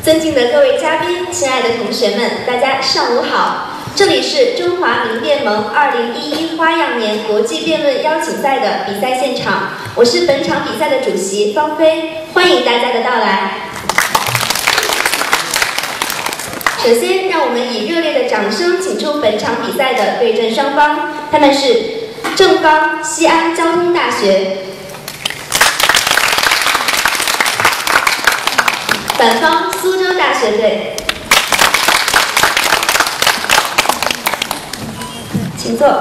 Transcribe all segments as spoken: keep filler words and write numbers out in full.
尊敬的各位嘉宾，亲爱的同学们，大家上午好！这里是中华民辩盟二零一一花样年国际辩论邀请赛的比赛现场，我是本场比赛的主席方飞，欢迎大家的到来。首先，让我们以热烈的掌声请出本场比赛的对阵双方，他们是正方西安交通大学，反方苏州大学队。请坐。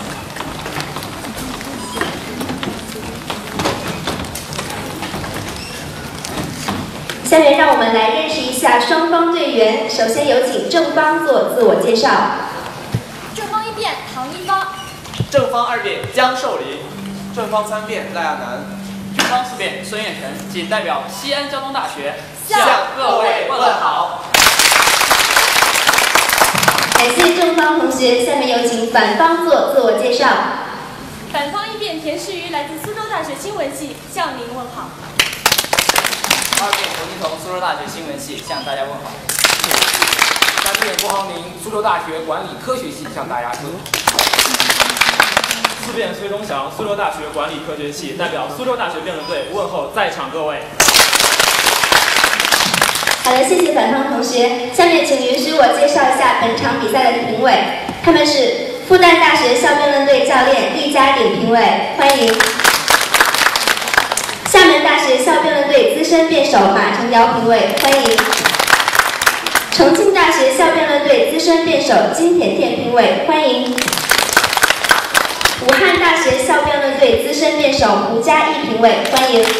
下面让我们来认识一下双方队员。首先有请正方做自我介绍。 正方一辩唐一方。 正方二辩江寿林。 正方三辩赖亚楠。 正方四辩孙彦辰，仅代表西安交通大学向各位问好。 感谢正方同学，下面有请反方做自我介绍。 反方一辩田世瑜来自苏州大学新闻系，向您问好。 二辩侯金彤，苏州大学新闻系，向大家问好。 三辩郭航明，苏州大学管理科学系，向大家问好。 四辩崔东祥，苏州大学管理科学系，代表苏州大学辩论队问候在场各位。 好的，谢谢反方同学。下面请允许我介绍一下本场比赛的评委，他们是复旦大学校辩论队教练厉嘉鼎评委，欢迎；厦门大学校辩论队资深辩手马成尧评委，欢迎；重庆大学校辩论队资深辩手金甜甜评委，欢迎；武汉大学校辩论队资深辩手吴嘉义评委，欢迎。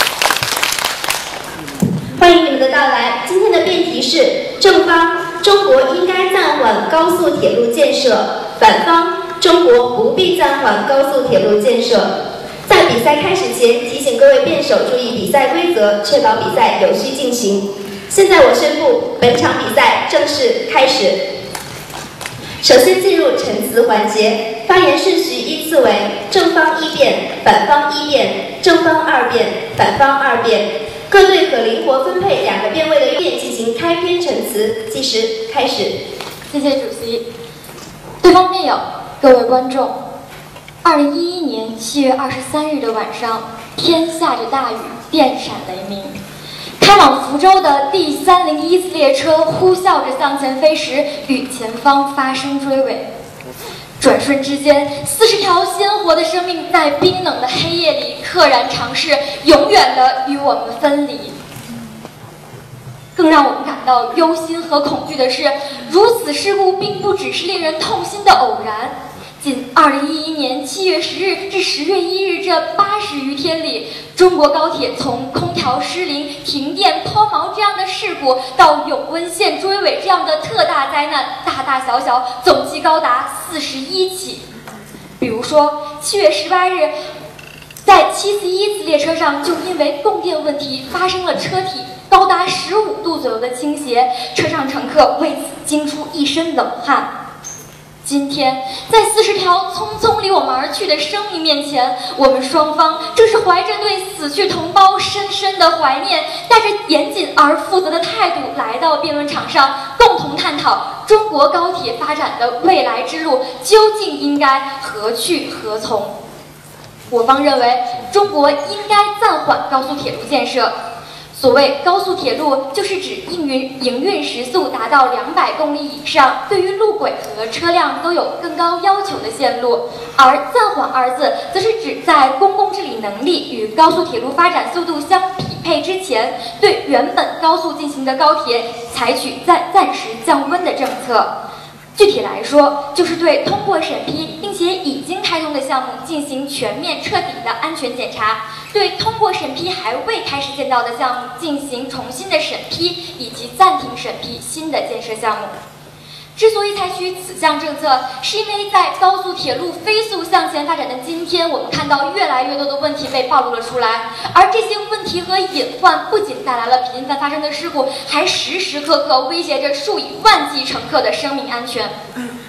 欢迎你们的到来。今天的辩题是正方：中国应该暂缓高速铁路建设；反方：中国不必暂缓高速铁路建设。在比赛开始前，提醒各位辩手注意比赛规则，确保比赛有序进行。现在我宣布，本场比赛正式开始。首先进入陈词环节，发言顺序依次为正方一辩、反方一辩、正方二辩、反方二辩。各队可灵活分配两个辩位的辩进行开篇陈词，计时开始。 谢谢主席。对方辩友，各位观众，二零一一年七月二十三日的晚上，天下着大雨，电闪雷鸣。开往福州的第三零一次列车呼啸着向前飞时，与前方发生追尾。转瞬之间，四十条鲜活的生命在冰冷的黑夜里溘然长逝，永远的与我们分离。更让我们感到忧心和恐惧的是，如此事故并不只是令人痛心的偶然。仅二零一一年七月十日至十月一日这八十余天里，中国高铁从空调失灵、停电、抛锚这样的事故，到永温线追尾这样的特大灾难，大大小小总计高达四十一起。比如说，七月十八日，在七四一次列车上，就因为供电问题发生了车体高达十五度左右的倾斜，车上乘客为此惊出一身冷汗。今天，在四十条匆匆离我们而去的生命面前，我们双方正是怀着对死去同胞深深的怀念，带着严谨而负责的态度来到辩论场上，共同探讨中国高铁发展的未来之路究竟应该何去何从。我方认为，中国应该暂缓高速铁路建设。所谓高速铁路，就是指营运营运时速达到两百公里以上，对于路轨和车辆都有更高要求的线路。而暂缓二字，则是指在公共治理能力与高速铁路发展速度相匹配之前，对原本高速进行的高铁采取暂暂时降温的政策。具体来说，就是对通过审批并且已经开通的项目进行全面彻底的安全检查，对通过审批还未开始建造的项目进行重新的审批，以及暂停审批新的建设项目。之所以采取此项政策，是因为在高速铁路飞速向前发展的今天，我们看到越来越多的问题被暴露了出来，而这些问题和隐患不仅带来了频繁发生的事故，还时时刻刻威胁着数以万计乘客的生命安全。比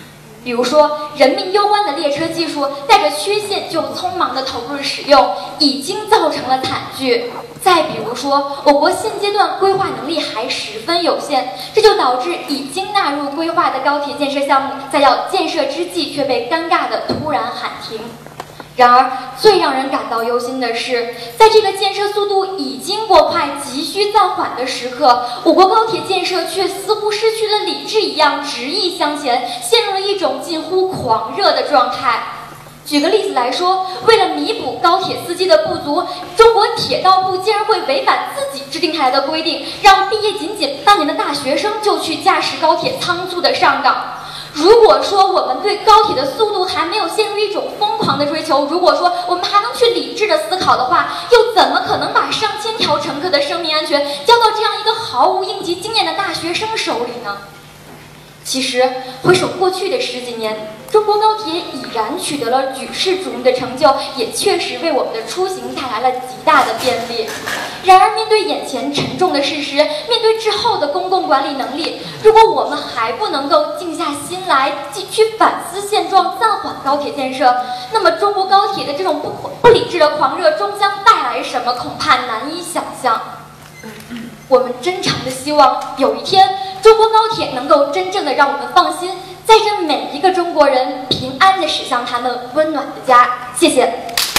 比如说，人命攸关的列车技术带着缺陷就匆忙的投入使用，已经造成了惨剧。再比如说，我国现阶段规划能力还十分有限，这就导致已经纳入规划的高铁建设项目，在要建设之际却被尴尬的突然喊停。然而，最让人感到忧心的是，在这个建设速度已经过快、急需暂缓的时刻，我国高铁建设却似乎失去了理智一样，执意向前，陷入了一种近乎狂热的状态。举个例子来说，为了弥补高铁司机的不足，中国铁道部竟然会违反自己制定下来的规定，让毕业仅仅半年的大学生就去驾驶高铁仓促的上岗。如果说我们对高铁的速度还没有陷入一种疯狂的追求，如果说我们还能去理智的思考的话，又怎么可能把上千条乘客的生命安全交到这样一个毫无应急经验的大学生手里呢？其实，回首过去的十几年，中国高铁已然取得了举世瞩目的成就，也确实为我们的出行带来了极大的便利。然而，面对眼前沉重的事实，面对之后的公共管理能力，如果我们还不能够静下心来，继续反思现状，暂缓高铁建设，那么中国高铁的这种不不理智的狂热终将带来什么，恐怕难以想象。我们真诚的希望有一天，中国高铁能够真正的让我们放心，载着每一个中国人平安的驶向他们温暖的家。谢谢。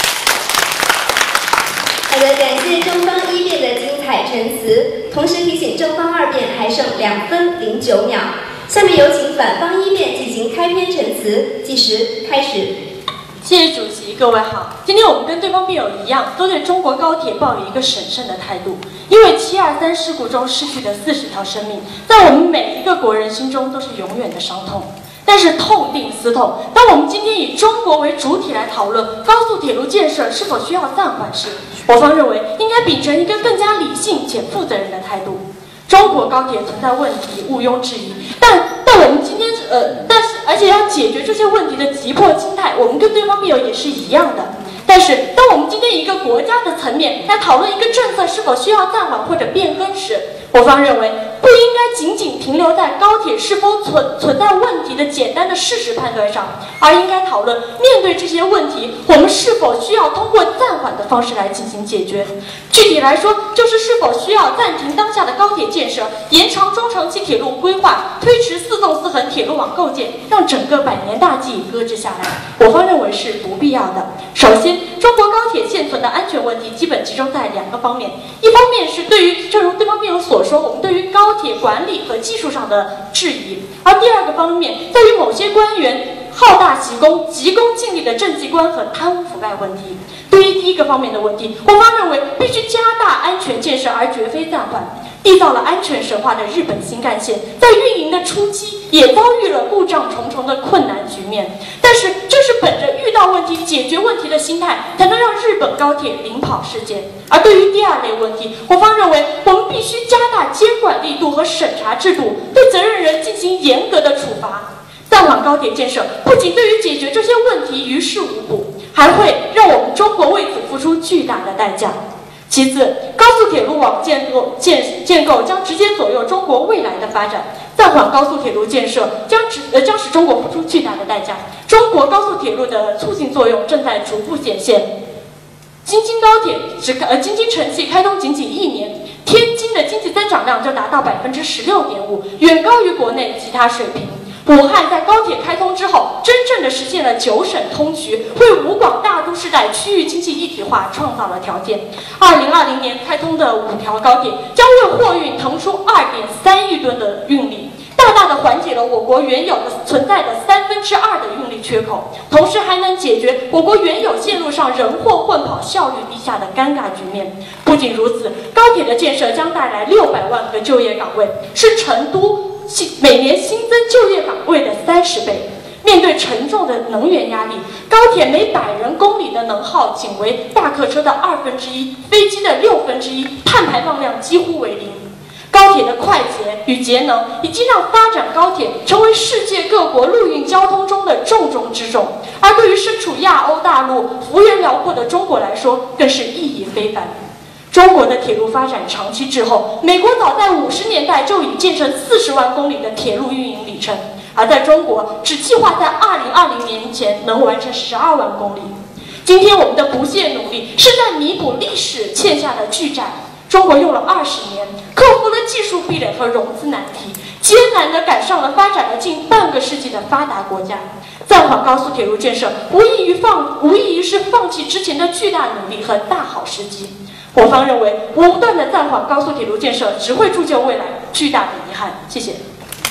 好的，感谢中方一辩的精彩陈词，同时提醒正方二辩还剩两分零九秒。下面有请反方一辩进行开篇陈词，计时开始。 谢谢主席，各位好。今天我们跟对方辩友一样，都对中国高铁抱有一个审慎的态度，因为七二三事故中逝去的四十条生命，在我们每一个国人心中都是永远的伤痛。但是痛定思痛，当我们今天以中国为主体来讨论高速铁路建设是否需要暂缓时，我方认为应该秉承一个更加理性且负责任的态度。中国高铁存在问题，毋庸置疑，但但我们今天呃，但是而且要解决这些问题的急迫心态，我们跟对方辩友也是一样的。但是，当我们今天以一个国家的层面来讨论一个政策是否需要暂缓或者变更时，我方认为不应该仅仅停留在高铁是否存存在问题的简单的事实判断上，而应该讨论面对这些问题，我们是否需要通过暂缓的方式来进行解决。具体来说，就是是否需要暂停当下的高铁建设，延长中长期铁路规划，推迟四纵四横铁路网构建，让整个百年大计搁置下来。我方认为是不必要的。首先，中国高铁现存的安全问题基本集中在两个方面，一方面是对于正如对方辩友所说，我们对于高铁管理和技术上的质疑，而第二个方面在于某些官员好大喜功、急功近利的政绩观和贪污腐败问题。对于第一个方面的问题，我方认为必须加大安全建设，而绝非暂缓。缔造了安全神话的日本新干线，在运营的初期也遭遇了故障重重的困难局面。但是，正是本着遇到问题解决问题的心态，才能让日本高铁领跑世界。而对于第二类问题，我方认为我们必须加大监管力度和审查制度，对责任人进行严格的处罚。暂缓高铁建设不仅对于解决这些问题于事无补，还会让我们中国为此付出巨大的代价。其次，高速铁路网建构建建构将直接左右中国未来的发展。暂缓高速铁路建设将使呃将使中国付出巨大的代价。中国高速铁路的促进作用正在逐步显现。京津高铁只呃京津城际开通仅仅一年，天津的经济增长量就达到百分之十六点五，远高于国内其他水平。武汉在高铁开通之后，真正的实现了九省通衢，为武广大都市带区域经济一体化创造了条件。二零二零年开通的五条高铁将为货运腾出二点三亿吨的运力，大大的缓解了我国原有的存在的三分之二的运力缺口，同时还能解决我国原有线路上人货混跑效率低下的尴尬局面。不仅如此，高铁的建设将带来六百万个就业岗位，是成都每年新增就业岗位的三十倍。面对沉重的能源压力，高铁每百人公里的能耗仅为大客车的二分之一，飞机的六分之一，碳排放量几乎为零。高铁的快捷与节能，已经让发展高铁成为世界各国陆运交通中的重中之重。而对于身处亚欧大陆、幅员辽阔的中国来说，更是意义非凡。中国的铁路发展长期滞后，美国早在五十年代就已建成四十万公里的铁路运营里程， 而在中国只计划在二零二零年前能完成十二万公里。今天我们的不懈努力是在弥补历史欠下的巨债。中国用了二十年，克服了技术壁垒和融资难题，艰难地赶上了发展了近半个世纪的发达国家。暂缓高速铁路建设，无异于放，无异于是放弃之前的巨大努力和大好时机。我方认为，不断的暂缓高速铁路建设，只会铸就未来巨大的遗憾。谢谢。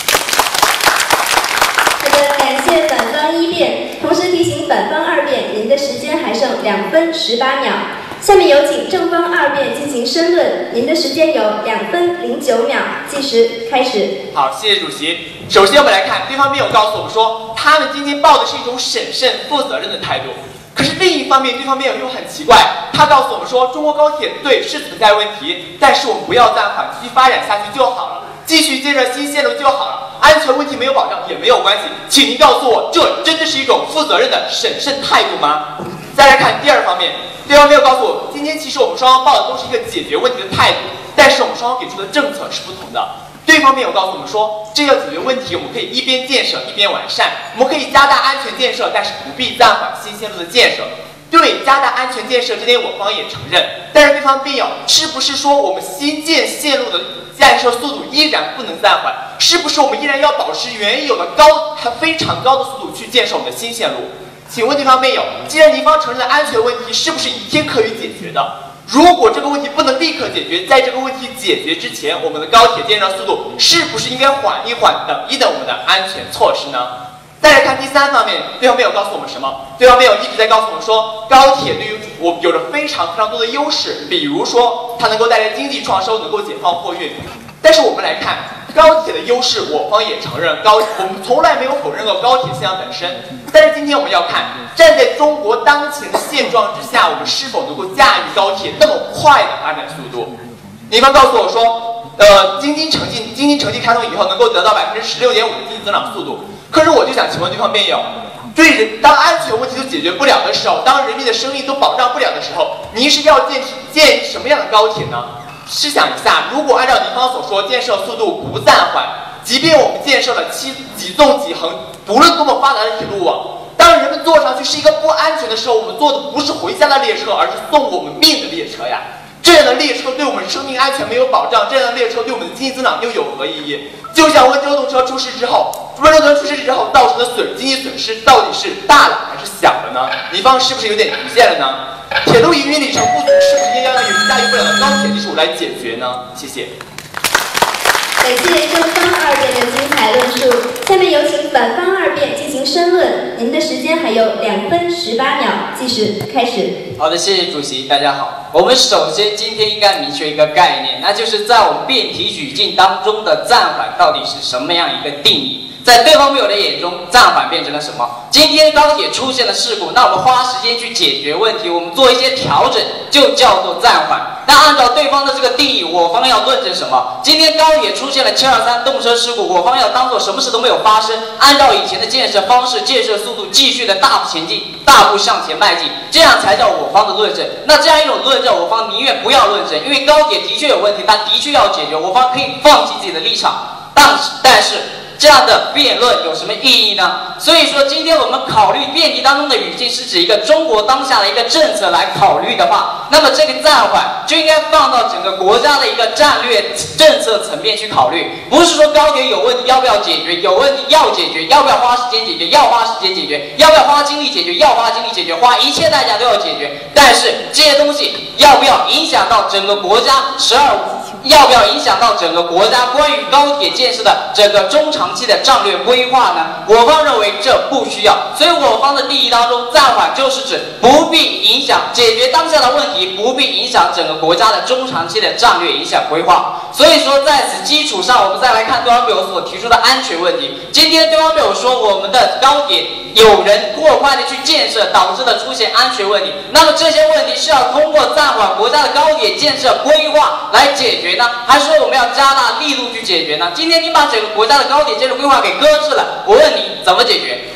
好的，感谢反方一辩，同时提醒反方二辩，您的时间还剩两分十八秒。下面有请正方二辩进行申论，您的时间有两分零九秒，计时开始。 好，谢谢主席。首先我们来看，对方辩友告诉我们说，他们今天抱的是一种审慎、负责任的态度。可是另一方面，对方辩友又很奇怪，他告诉我们说，中国高铁对是存在问题，但是我们不要暂缓，继续发展下去就好了，继续建设新线路就好了，安全问题没有保障也没有关系。请您告诉我，这真的是一种负责任的审慎态度吗？再来看第二方面，对方辩友告诉我，今天其实我们双方抱的都是一个解决问题的态度，但是我们双方给出的政策是不同的。对方辩友告诉我们说，这要解决问题，我们可以一边建设一边完善，我们可以加大安全建设，但是不必暂缓新线路的建设。对，加大安全建设这点我方也承认，但是对方辩友是不是说我们新建线路的建设速度依然不能暂缓？是不是我们依然要保持原有的高还非常高的速度去建设我们的新线路？请问对方辩友，既然您方承认的安全问题是不是一天可以解决的？如果这个问题不能立刻解决，在这个问题解决之前，我们的高铁建设速度是不是应该缓一缓，等一等我们的安全措施呢？再来看第三方面，对方辩友告诉我们什么？对方辩友一直在告诉我们说，高铁对于我有着非常非常多的优势，比如说它能够带来经济创收，能够解放货运。但是我们来看高铁的优势，我方也承认高，我们从来没有否认过高铁现象本身。但是今天我们要看，站在中国当前的现状之下，我们是否能够驾驭高铁那么快的发展速度？你方告诉我说，呃，京津城际京津城际开通以后能够得到百分之十六点五的经济增长速度。可是我就想请问对方辩友，对人当安全问题都解决不了的时候，当人民的生命都保障不了的时候，您是要建建什么样的高铁呢？试想一下，如果按照您方所说，建设速度不暂缓，即便我们建设了七几纵几横，不论多么发达的铁路网，当人们坐上去是一个不安全的时候，我们坐的不是回家的列车，而是送我们命的列车呀。这样的列车对我们生命安全没有保障，这样的列车对我们的经济增长又有何意义？就像温州动车出事之后，温州动车出事之后造成的损经济损失到底是大了还是小了呢？你方是不是有点局限了呢？铁路营运里程不足是不是应该要用驾驭不了的高铁技术来解决呢？谢谢。 感谢正方二辩的精彩论述，下面有请反方二辩进行申论，您的时间还有两分十八秒，计时开始。 好的，谢谢主席，大家好。我们首先今天应该明确一个概念，那就是在我们辩题语境当中的暂缓到底是什么样一个定义？在对方辩友的眼中，暂缓变成了什么？今天高铁出现了事故，那我们花时间去解决问题，我们做一些调整，就叫做暂缓。那按照对方的这个定义，我方要论证什么？今天高铁出现了七二三动车事故，我方要当做什么事都没有发生，按照以前的建设方式、建设速度继续的大步前进，大步向前迈进，这样才叫我方的论证。那这样一种论证，我方宁愿不要论证，因为高铁的确有问题，它的确要解决，我方可以放弃自己的立场。但是，但是。这样的辩论有什么意义呢？所以说，今天我们考虑辩题当中的语境是指一个中国当下的一个政策来考虑的话，那么这个暂缓就应该放到整个国家的一个战略政策层面去考虑，不是说高铁有问题要不要解决，有问题要解决，要不要花时间解决，要花时间解决，要不要花精力解决，要花精力解决，花一切代价都要解决。但是这些东西要不要影响到整个国家十二五？要不要影响到整个国家关于高铁建设的整个中长期的战略规划呢？我方认为这不需要，所以我方的定义当中，暂缓就是指不必影响解决当下的问题，不必影响整个国家的中长期的战略影响规划。所以说，在此基础上，我们再来看对方辩友所提出的安全问题。今天对方辩友说，我们的高铁有人过快的去建设，导致的出现安全问题，那么这些问题是要通过暂缓国家的高铁建设规划来解决呢，还是说我们要加大力度去解决呢？今天你把整个国家的高铁建设规划给搁置了，我问你怎么解决？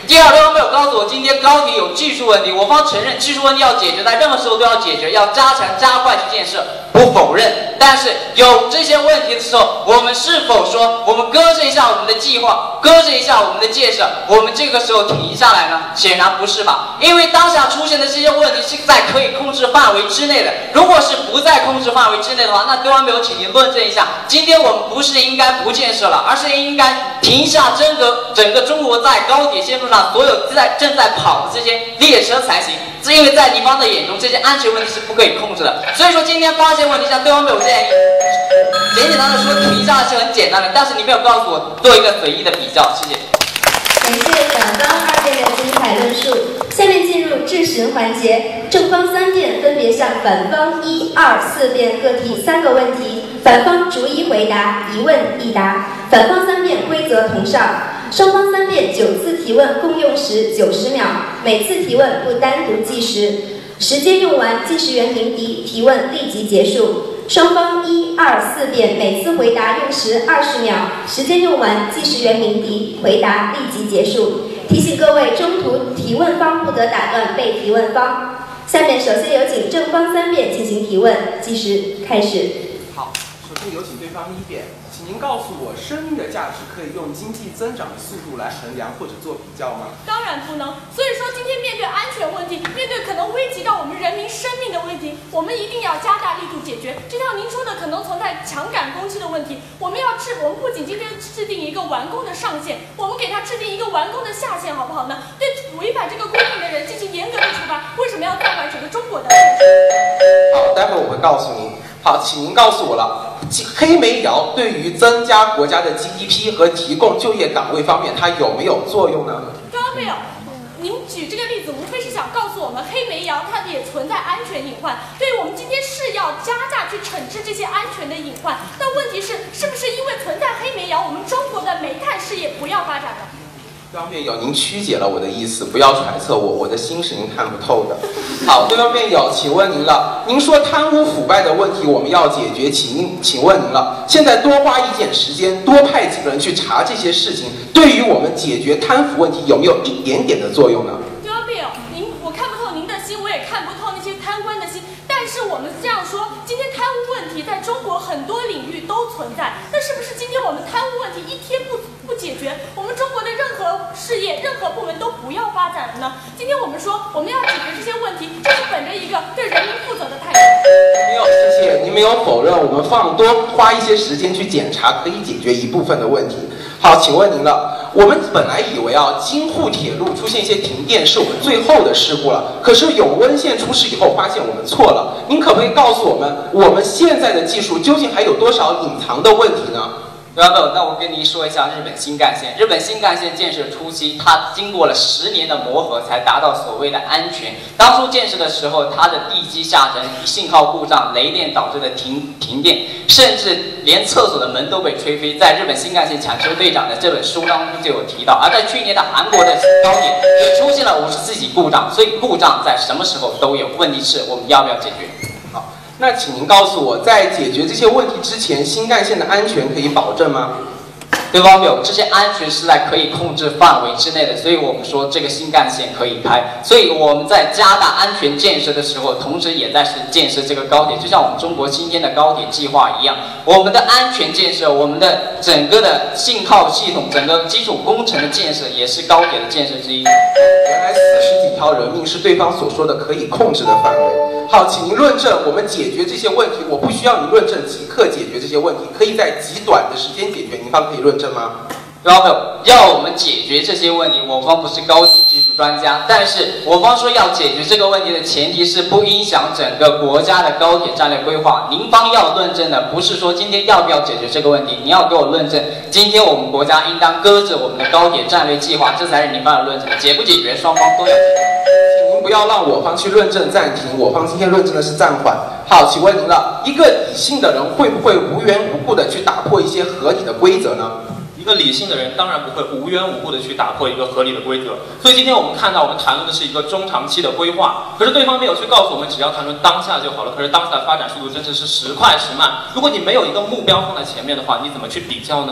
第二，对方没有告诉我今天高铁有技术问题，我方承认技术问题要解决，在任何时候都要解决，要加强加快去建设，不否认。但是有这些问题的时候，我们是否说我们搁置一下我们的计划，搁置一下我们的建设，我们这个时候停下来呢？显然不是吧？因为当下出现的这些问题是在可以控制范围之内的。如果是不在控制范围之内的话，那对方没有，请您论证一下，今天我们不是应该不建设了，而是应该停下整个整个中国在高铁线路上所有在正在跑的这些列车才行。是因为在敌方的眼中，这些安全问题是不可以控制的。所以说，今天发现问题，像对方没有建议，简简单单说停下来是很简单的，但是你没有告诉我做一个随意的比较，谢谢。 感谢反方二辩的精彩论述，下面进入质询环节，正方三辩分别向反方一、二、四辩各提三个问题，反方逐一回答，一问一答。反方三辩规则同上，双方三辩九次提问共用时九十秒，每次提问不单独计时，时间用完，计时员鸣笛，提问立即结束。双方一、二、四辩每次回答用时二十秒，时间用完，计时员鸣笛，回答立即结束。提醒各位，中途提问方不得打断被提问方。下面首先有请正方三辩进行提问，计时开始。 好，首先有请对方一辩，请您告诉我，生命的价值可以用经济增长的速度来衡量或者做比较吗？ 当然不能。所以说，今天面对安全问题，面对可能危及到我们人民生命的问题，我们一定要加大力度解决。就像您说的，可能存在强赶攻击的问题，我们要制，我们不仅今天制定一个完工的上限，我们给它制定一个完工的下限，好不好呢？对违反这个规定的人进行严格的处罚。为什么要暂缓整个中国的？ 好，待会儿我会告诉您。好，请您告诉我了，黑煤窑对于增加国家的 G D P 和提供就业岗位方面，它有没有作用呢？ 当然没有。您举这个例子，无非是想告诉我们，黑煤窑它也存在安全隐患。对于我们今天是要加大去惩治这些安全的隐患。但问题是，是不是因为存在黑煤窑，我们中国的煤炭事业不要发展了？ 对方辩友，您曲解了我的意思，不要揣测我，我的心是您看不透的。好，对方辩友，请问您了，您说贪污腐败的问题我们要解决，请您，请问您了，现在多花一点时间，多派几个人去查这些事情，对于我们解决贪腐问题有没有一点点的作用呢？ 对方辩友，您我看不透您的心，我也看不透那些贪官的心。但是我们这样说，今天贪污问题在中国很多领域都存在，那是不是今天我们贪污问题一天不不解决，我们中国的任何事业、任何部门都不要发展了呢？今天我们说我们要解决这些问题，就是本着一个对人民负责的态度。 没有，谢谢您没有否认，我们放多花一些时间去检查，可以解决一部分的问题。好，请问您了，我们本来以为啊，京沪铁路出现一些停电是我们最后的事故了，可是永温线出事以后，发现我们错了。您可不可以告诉我们，我们现在的技术究竟还有多少隐藏的问题呢？ 对吧？那我跟您说一下日本新干线。日本新干线建设初期，它经过了十年的磨合，才达到所谓的安全。当初建设的时候，它的地基下沉、信号故障、雷电导致的停停电，甚至连厕所的门都被吹飞。在日本新干线抢修队长的这本书当中就有提到。而在去年的韩国的高铁也出现了五十四起故障，所以故障在什么时候都有。问题是我们要不要解决？ 好。那请您告诉我，在解决这些问题之前，新干线的安全可以保证吗？ 对方没有，这些安全是在可以控制范围之内的，所以我们说这个新干线可以开。所以我们在加大安全建设的时候，同时也在是建设这个高铁，就像我们中国今天的高铁计划一样，我们的安全建设，我们的整个的信号系统，整个基础工程的建设，也是高铁的建设之一。 原来四十几条人命是对方所说的可以控制的范围。好，请您论证，我们解决这些问题，我不需要您论证即刻解决这些问题，可以在极短的时间解决，您方可以论证吗？ 对方没有，要我们解决这些问题，我方不是高铁技术专家，但是我方说要解决这个问题的前提是不影响整个国家的高铁战略规划。您方要论证的不是说今天要不要解决这个问题，你要给我论证今天我们国家应当搁置我们的高铁战略计划，这才是您方的论证。解不解决，双方都要解决。 请您不要让我方去论证暂停，我方今天论证的是暂缓。好，请问您了，一个理性的人会不会无缘无故的去打破一些合理的规则呢？ 一个理性的人当然不会无缘无故的去打破一个合理的规则，所以今天我们看到我们谈论的是一个中长期的规划，可是对方没有去告诉我们只要谈论当下就好了，可是当下的发展速度真的是时快时慢，如果你没有一个目标放在前面的话，你怎么去比较呢？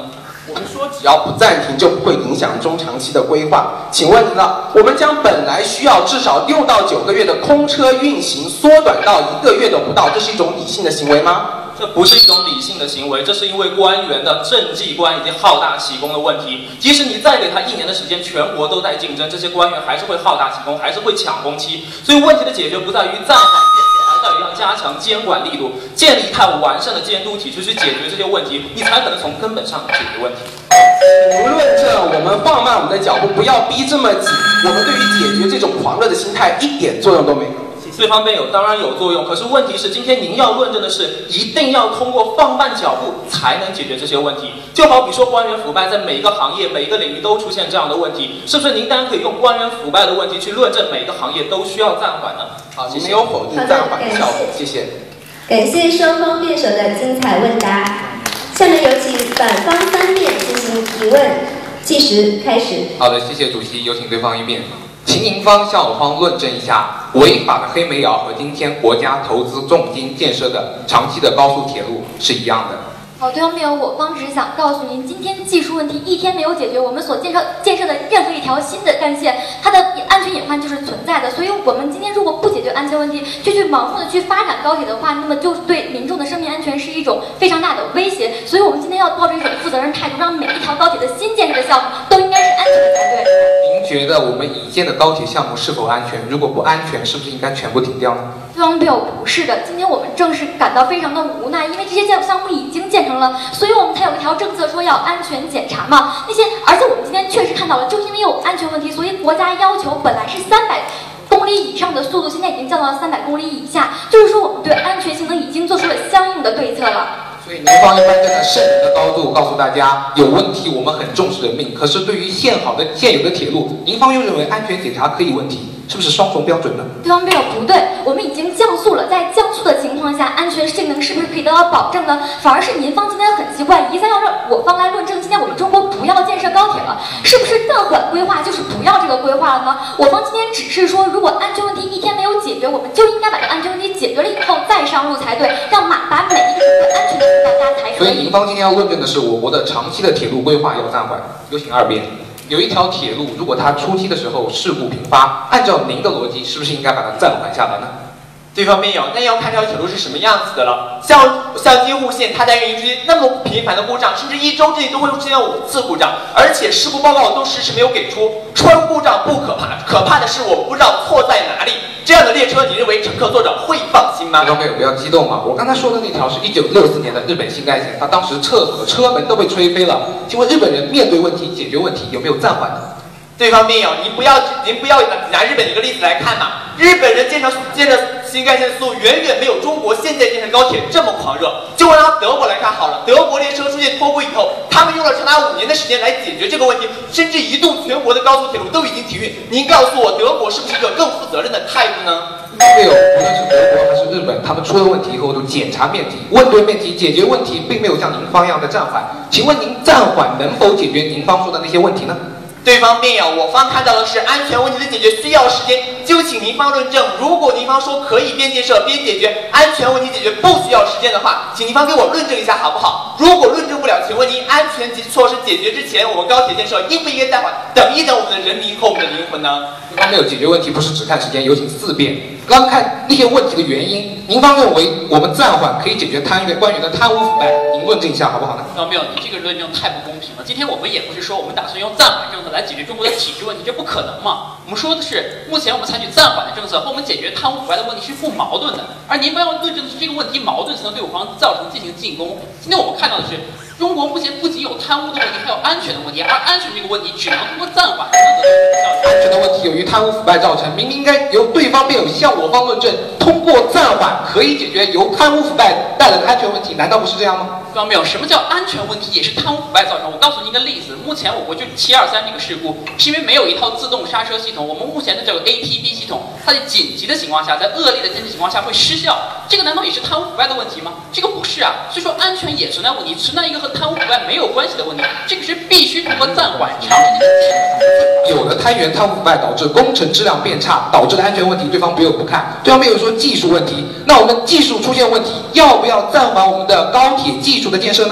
我们说只要不暂停，就不会影响中长期的规划。请问您了，我们将本来需要至少六到九个月的空车运行缩短到一个月都不到，这是一种理性的行为吗？ 这不是一种理性的行为，这是因为官员的政绩观以及好大喜功的问题。即使你再给他一年的时间，全国都在竞争，这些官员还是会好大喜功，还是会抢工期。所以问题的解决不在于暂缓变革，而在于要加强监管力度，建立一套完善的监督体制去解决这些问题，你才可能从根本上解决问题。 无论这，我们放慢我们的脚步，不要逼这么紧。我们对于解决这种狂热的心态一点作用都没有。 对方辩友当然有作用，可是问题是，今天您要论证的是，一定要通过放慢脚步才能解决这些问题。就好比说官员腐败，在每一个行业、每一个领域都出现这样的问题，是不是您当然可以用官员腐败的问题去论证每个行业都需要暂缓呢？ 好，您没有否定暂缓的效果，谢谢。 感谢双方辩手的精彩问答。下面有请反方三辩进行提问，计时开始。 好的，谢谢主席，有请对方一辩。请您方向我方论证一下，违法的黑煤窑和今天国家投资重金建设的长期的高速铁路是一样的。 好，对方辩友，我方只想告诉您，今天技术问题一天没有解决，我们所建设建设的任何一条新的干线，它的安全隐患就是存在的。所以，我们今天如果不解决安全问题，就去盲目的去发展高铁的话，那么就对民众的生命安全是一种非常大的威胁。所以，我们今天要抱着一种负责任态度，让每一条高铁的新建设的项目都应该是安全的才对。 您觉得我们已建的高铁项目是否安全？如果不安全，是不是应该全部停掉呢？ 对方辩友，不是的，今天我们正是感到非常的无奈，因为这些建项目已经建成了，所以我们才有一条政策说要安全检查嘛。那些，而且我们今天确实看到了，就是因为有安全问题，所以国家要求本来是三百公里以上的速度，现在已经降到了三百公里以下，就是说我们对安全性能已经做出了相应的对策了。 所以您方一般站在圣人的高度告诉大家有问题，我们很重视人命。可是对于现好的现有的铁路，您方又认为安全检查可以问题，是不是双重标准呢？ 对方辩友不对，我们已经降速了，在降速的情况下，安全性能是不是可以得到保证呢？反而是您方今天很奇怪，一再要让我方来论证，今天我们中国不要建设高铁了，是不是暂缓规划就是不要这个规划了呢？我方今天只是说，如果安全问题一天没有解决，我们就应该把这个安全问题解决了以后再上路才对，让马把每一个乘客安全的大家才可以。 所以您方今天要论证的是我国的长期的铁路规划要暂缓。有请二辩。有一条铁路，如果它初期的时候事故频发，按照您的逻辑，是不是应该把它暂缓下来呢？ 对方辩友，那要看这条铁路是什么样子的了。像像京沪线，它在运营之间那么频繁的故障，甚至一周之内都会出现五次故障，而且事故报告都迟迟没有给出。出了故障不可怕，可怕的是我们不知道错在哪里。这样的列车，你认为乘客坐着会放心吗？ 对方辩友不要激动嘛，我刚才说的那条是一九六四年的日本新干线，它当时厕所的车门都被吹飞了。请问日本人面对问题、解决问题有没有暂缓呢？ 对方辩友，您不要您不要拿日本一个例子来看嘛，日本人建设建设新干线的速度远远没有中国现在建设高铁这么狂热。就拿德国来看好了，德国列车出现脱轨以后，他们用了长达五年的时间来解决这个问题，甚至一度全国的高速铁路都已经停运。您告诉我，德国是不是一个更负责任的态度呢？ 没有，无论是德国还是日本，他们出了问题以后都检查面题，问对面题，解决问题，并没有像您方一样的暂缓。请问您暂缓能否解决您方说的那些问题呢？ 对方辩友，我方看到的是安全问题的解决需要时间，就请您方论证。如果您方说可以边建设边解决，安全问题解决不需要时间的话，请您方给我论证一下好不好？如果论证不了，请问您安全措施解决之前，我们高铁建设应不应该暂缓，等一等我们的人民和我们的灵魂呢？ 对方没有解决问题，不是只看时间，有请四辩。刚看那些问题的原因，您方认为我们暂缓可以解决贪官官员的贪污腐败，您论证一下好不好呢？ 对方辩友，你这个论证太不公平了。今天我们也不是说我们打算用暂缓政策来解决中国的体制问题，这不可能嘛？我们说的是，目前我们采取暂缓的政策和我们解决贪污腐败的问题是不矛盾的，而您方要论证的是这个问题矛盾才能对我方造成进行进攻。今天我们看到的是，中国目前不仅有贪污的问题，还有安全的问题，而安全这个问题只能通过暂缓才能得到有效。 安全的问题由于贪污腐败造成，明明应该由对方辩友向我方论证，通过暂缓可以解决由贪污腐败带来的安全问题，难道不是这样吗？ 对方辩友，什么叫安全问题也是贪污腐败造成？我告诉您一个例子，目前我国就七二三这个事故，是因为没有一套自动刹车系统。我们目前的这个 A P B 系统，它在紧急的情况下，在恶劣的天气情况下会失效，这个难道也是贪污腐败的问题吗？这个不是啊。所以说安全也存在问题，存在一个和贪污腐败没有关系的问题，这个是必须通过暂缓长时间的解决。 有的贪员贪污腐败导致工程质量变差，导致的安全问题，对方辩友不看，对方辩友说技术问题，那我们技术出现问题，要不要暂缓我们的高铁技术的建设呢？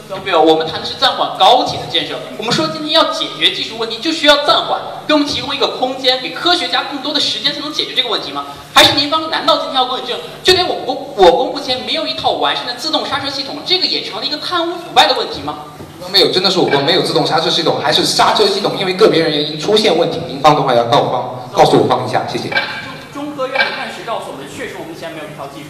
对吧？我们谈的是暂缓高铁的建设。我们说今天要解决技术问题，就需要暂缓，给我们提供一个空间，给科学家更多的时间才能解决这个问题吗？还是您方难道今天要论证，就连我国我国目前没有一套完善的自动刹车系统，这个也成了一个贪污腐败的问题吗？ 没有，真的是我国没有自动刹车系统，还是刹车系统因为个别原因出现问题？您方的话要告方告诉我方一下，谢谢。 中科院的干事告诉我们，确实我们目前没有一套技术。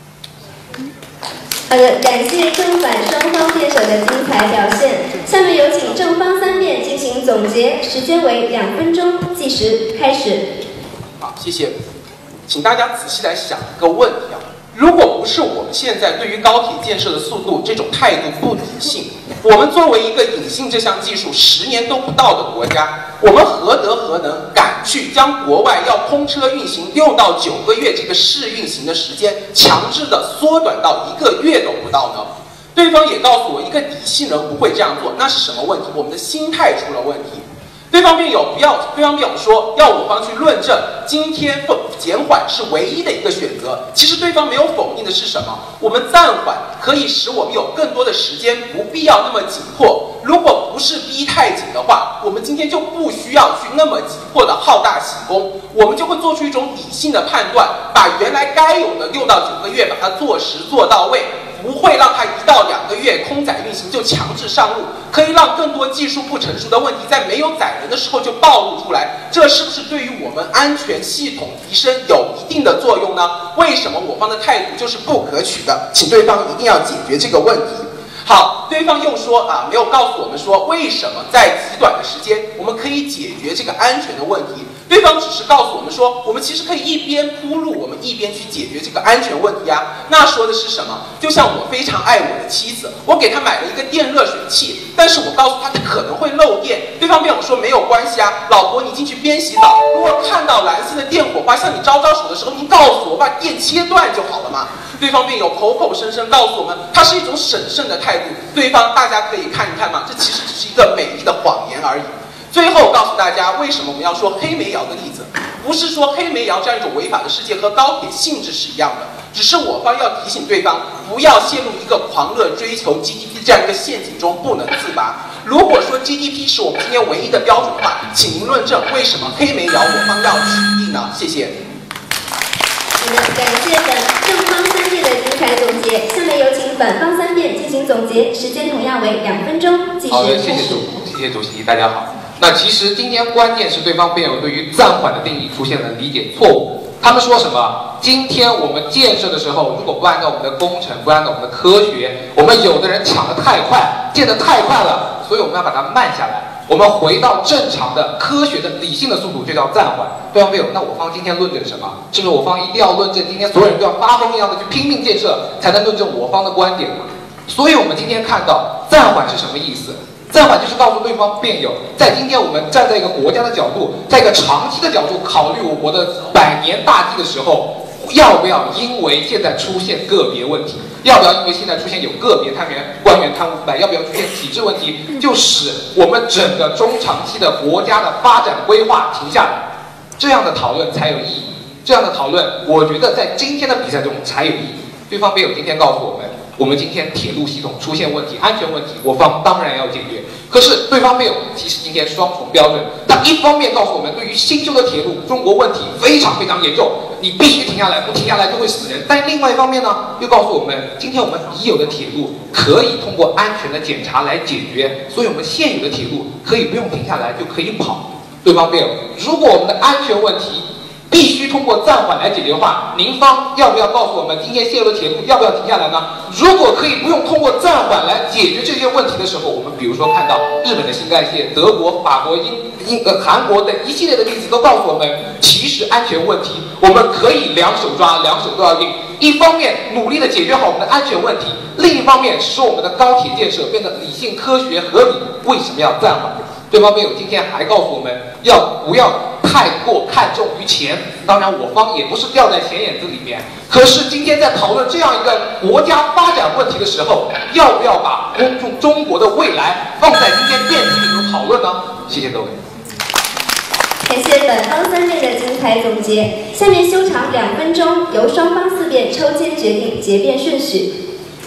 好的，感谢正反双方辩手的精彩表现。下面有请正方三辩进行总结，时间为两分钟，计时开始。 好，谢谢。请大家仔细来想一个问题啊，如果不是我们现在对于高铁建设的速度这种态度不理性，我们作为一个引进这项技术十年都不到的国家，我们何德何能敢去将国外要通车运行六到九个月这个试运行的时间强制的缩短到一个月都不到呢？对方也告诉我，一个理性人不会这样做，那是什么问题？我们的心态出了问题。对方辩友不要，对方辩友说要我方去论证今天减缓是唯一的一个选择。其实对方没有否定的是什么？我们暂缓可以使我们有更多的时间，不必要那么紧迫。如果不是逼太紧的话，我们今天就不需要去那么急迫的好大喜功，我们就会做出一种理性的判断，把原来该有的六到九个月把它做实做到位。不会让它一到两个月空载运行就强制上路，可以让更多技术不成熟的问题在没有载人的时候就暴露出来，这是不是对于我们安全系统提升有一定的作用呢？为什么我方的态度就是不可取的？请对方一定要解决这个问题。好，对方又说啊，没有告诉我们说为什么在极短的时间我们可以解决这个安全的问题。对方只是告诉我们说，我们其实可以一边铺路，我们一边去解决这个安全问题啊。那说的是什么？就像我非常爱我的妻子，我给她买了一个电热水器，但是我告诉她它可能会漏电。对方辩我说没有关系啊，老婆你进去边洗澡，如果看到蓝色的电火花向你招招手的时候，你告诉我把电切断就好了嘛。对方辩友口口声声告诉我们，它是一种审慎的态度。对方大家可以看一看嘛，这其实只是一个美丽的谎言而已。最后告诉大家，为什么我们要说黑煤窑的例子？不是说黑煤窑这样一种违法的事件和高铁性质是一样的，只是我方要提醒对方，不要陷入一个狂热追求 G D P 这样一个陷阱中不能自拔。如果说 G D P 是我们今天唯一的标准的话，请您论证为什么黑煤窑我方要取缔呢？谢谢。 好的，感谢本正方三辩的精彩总结。下面有请反方三辩进行总结，时间同样为两分钟，计时开始。 好的，谢谢主，谢谢主席，大家好。那其实今天关键是对方辩友对于暂缓的定义出现了理解错误。他们说什么？今天我们建设的时候，如果不按照我们的工程，不按照我们的科学，我们有的人抢得太快，建得太快了，所以我们要把它慢下来。我们回到正常的、科学的、理性的速度，就叫暂缓。对方辩友，那我方今天论证什么？是不是我方一定要论证今天所有人都要发疯一样的去拼命建设，才能论证我方的观点呢？所以我们今天看到暂缓是什么意思？暂缓就是告诉对方辩友，在今天我们站在一个国家的角度，在一个长期的角度考虑我国的百年大计的时候，要不要因为现在出现个别问题，要不要因为现在出现有个别探员官员贪污腐败，要不要出现体制问题，就使我们整个中长期的国家的发展规划停下来，这样的讨论才有意义。这样的讨论，我觉得在今天的比赛中才有意义。对方辩友今天告诉我们，我们今天铁路系统出现问题，安全问题，我方当然要解决。可是对方辩友其实今天双重标准，他一方面告诉我们，对于新修的铁路，中国问题非常非常严重，你必须停下来，不停下来就会死人。但另外一方面呢，又告诉我们，今天我们已有的铁路可以通过安全的检查来解决，所以我们现有的铁路可以不用停下来就可以跑。对方辩友，如果我们的安全问题必须通过暂缓来解决的话，您方要不要告诉我们，今天现有的铁路要不要停下来呢？如果可以不用通过暂缓来解决这些问题的时候，我们比如说看到日本的新干线、德国、法国、英英呃韩国等一系列的例子都告诉我们，其实安全问题我们可以两手抓，两手都要硬。一方面努力的解决好我们的安全问题，另一方面使我们的高铁建设变得理性、科学、合理。为什么要暂缓？对方辩友今天还告诉我们，要不要太过看重于钱？当然，我方也不是掉在钱眼子里面。可是今天在讨论这样一个国家发展问题的时候，要不要把公众中国的未来放在今天辩题里头讨论呢？谢谢各位。 感谢本方三辩的精彩总结。下面修长两分钟，由双方四辩抽签决定结辩顺序。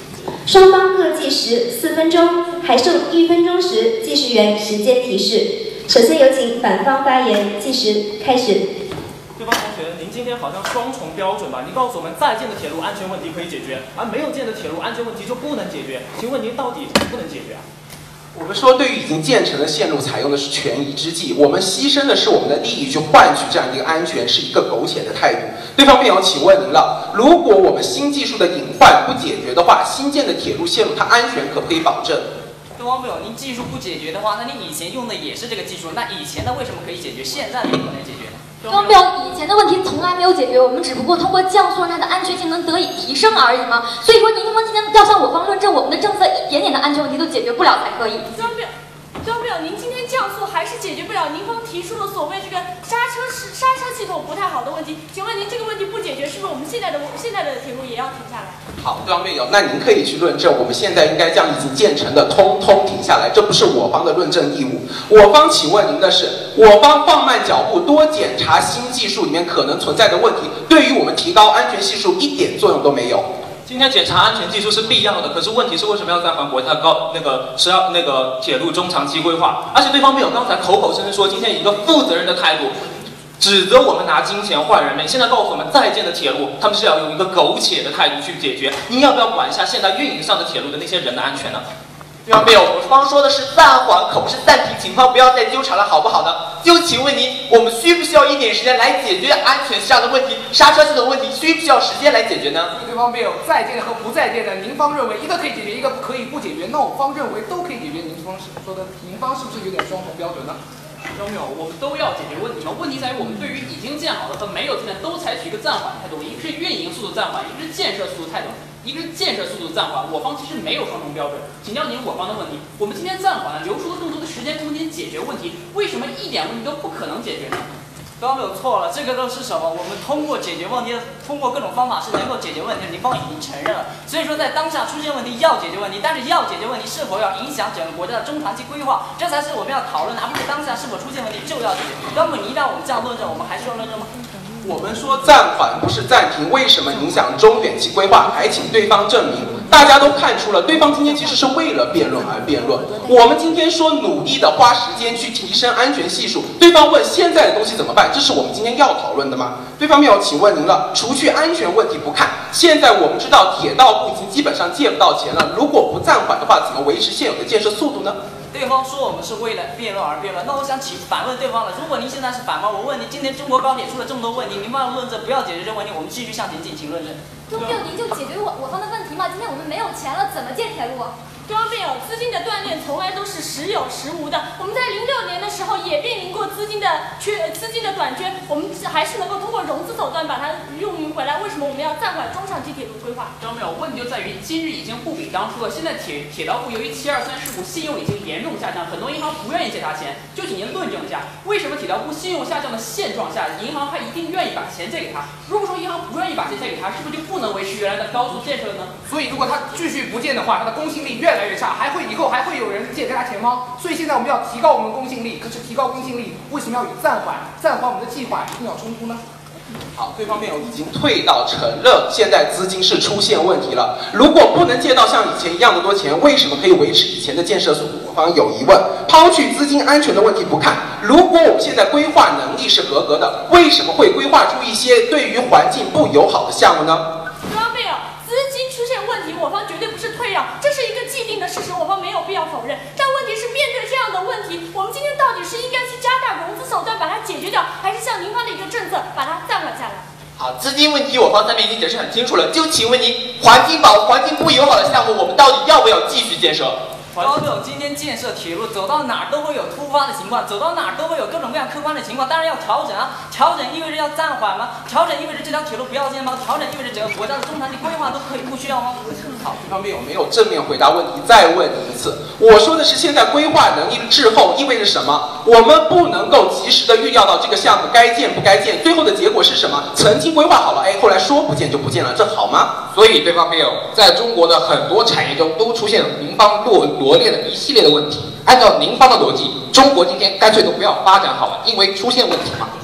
双方各计时四分钟，还剩一分钟时，计时员时间提示。首先有请反方发言，计时开始。 对方同学，您今天好像双重标准吧？您告诉我们在建的铁路安全问题可以解决，而没有建的铁路安全问题就不能解决。请问您到底能不能解决啊？ 我们说，对于已经建成的线路，采用的是权宜之计，我们牺牲的是我们的利益去换取这样一个安全，是一个苟且的态度。对方辩友，请问您了，如果我们新技术的隐患不解决的话，新建的铁路线路它安全可不可以保证？ 对方辩友，您技术不解决的话，那你以前用的也是这个技术，那以前的为什么可以解决，现在的不能解决呢？ 对方辩友，以前的问题从来没有解决，我们只不过通过降速让它的安全性能得以提升而已嘛。所以说，您方今天要向我方论证我们的政策一点点的安全问题都解决不了才可以。 对方辩友。对方辩友，您今天降速还是解决不了您方提出的所谓这个刹车是刹车系统不太好的问题。请问您这个问题不解决，是不是我们现在的现在的铁路也要停下来？ 好，对方辩友，那您可以去论证，我们现在应该将已经建成的通通停下来，这不是我方的论证义务。我方请问您的是，我方放慢脚步，多检查新技术里面可能存在的问题，对于我们提高安全系数一点作用都没有。 今天检查安全技术是必要的，可是问题是为什么要暂缓国家高那个十二那个铁路中长期规划？而且对方辩友刚才口口声声说今天以一个负责任的态度，指责我们拿金钱换人命，现在告诉我们在建的铁路，他们是要用一个苟且的态度去解决。您要不要管一下现在运营上的铁路的那些人的安全呢？ 对方辩友，我方说的是暂缓，可不是暂停，请方不要再纠缠了，好不好呢？就请问您，我们需不需要一点时间来解决安全上的问题、刹车系统问题，需不需要时间来解决呢？ 对方辩友，在建的和不在建的，您方认为一个可以解决，一个可以不解决，那我方认为都可以解决，您方说的，您方是不是有点双重标准呢？ 对方辩友，我们都要解决问题嘛？问题在于我们对于已经建好的和没有建的都采取一个暂缓态度，一个是运营速度暂缓，一个是建设速度态度。一个是建设速度暂缓，我方其实没有双重标准。请教您我方的问题，我们今天暂缓了，留出了更多的时间空间解决问题，为什么一点问题都不可能解决呢？ 对方辩友错了，这个都是什么？我们通过解决问题，通过各种方法是能够解决问题的，您方已经承认了。所以说，在当下出现问题要解决问题，但是要解决问题是否要影响整个国家的中长期规划，这才是我们要讨论的，而不是当下是否出现问题就要解决。对方辩友，你让我们这样论证，我们还是要论证吗？ 我们说暂缓不是暂停，为什么影响中远期规划？还请对方证明。大家都看出了，对方今天其实是为了辩论而辩论。我们今天说努力的花时间去提升安全系数，对方问现在的东西怎么办？这是我们今天要讨论的吗？对方辩友，请问您了，除去安全问题不看，现在我们知道铁道部已经基本上借不到钱了，如果不暂缓的话，怎么维持现有的建设速度呢？ 对方说我们是为了辩论而辩论，那我想起反问对方了。如果您现在是反方，我问你，今天中国高铁出了这么多问题，您方的论证不要解决这个问题，我们继续向前进行论证。 对方辩友，您就解决我我方的问题嘛。今天我们没有钱了，怎么建铁路？ 对方辩友，资金的断裂从来都是时有时无的。我们在零六年的时候也面临过资金的缺，资金的短缺，我们还是能够通过融资手段把它用回来。为什么我们要暂缓中长期铁路规划？ 对方辩友，问题就在于今日已经不比当初了。现在铁铁道部由于七二三事故信用已经严重下降，很多银行不愿意借他钱。就请您论证一下，为什么铁道部信用下降的现状下，银行还一定愿意把钱借给他？如果说银行不愿意把钱借给他，是不是就不能维持原来的高速建设呢？ 所以如果他继续不建的话，他的公信力越来越差，还会以后还会有人借给他钱吗？所以现在我们要提高我们的公信力，可是提高公信力为什么要与暂缓暂缓我们的计划一定要冲突呢？ 好，对方辩友已经退到承认现在资金是出现问题了。如果不能借到像以前一样的多钱，为什么可以维持以前的建设速度？我方有疑问。抛去资金安全的问题不看，如果我们现在规划能力是合格的，为什么会规划出一些对于环境不友好的项目呢？ 对方辩友，资金出现问题，我方绝对不是退让，这是一个既定的事实，我方没有必要否认。但问题是，面对这样的问题，我们今天到底是应该去加大融资手段把它解决掉，还是像您方的一个政策把它暂缓下来？ 好，资金问题我方三面已经解释很清楚了，就请问您，环境保环境不友好的项目，我们到底要不要继续建设？ 高总，今天建设铁路走到哪儿都会有突发的情况，走到哪儿都会有各种各样客观的情况，当然要调整啊。调整意味着要暂缓吗？调整意味着这条铁路不要建吗？调整意味着整个国家的中长期规划都可以不需要吗？ 好，对方辩友没有正面回答问题，再问你一次。我说的是现在规划能力的滞后意味着什么？我们不能够及时的预料到这个项目该建不该建，最后的结果是什么？曾经规划好了，哎，后来说不建就不建了，这好吗？ 所以对方辩友，在中国的很多产业中都出现了您方罗罗列的一系列的问题。按照您方的逻辑，中国今天干脆都不要发展好了，因为出现问题嘛。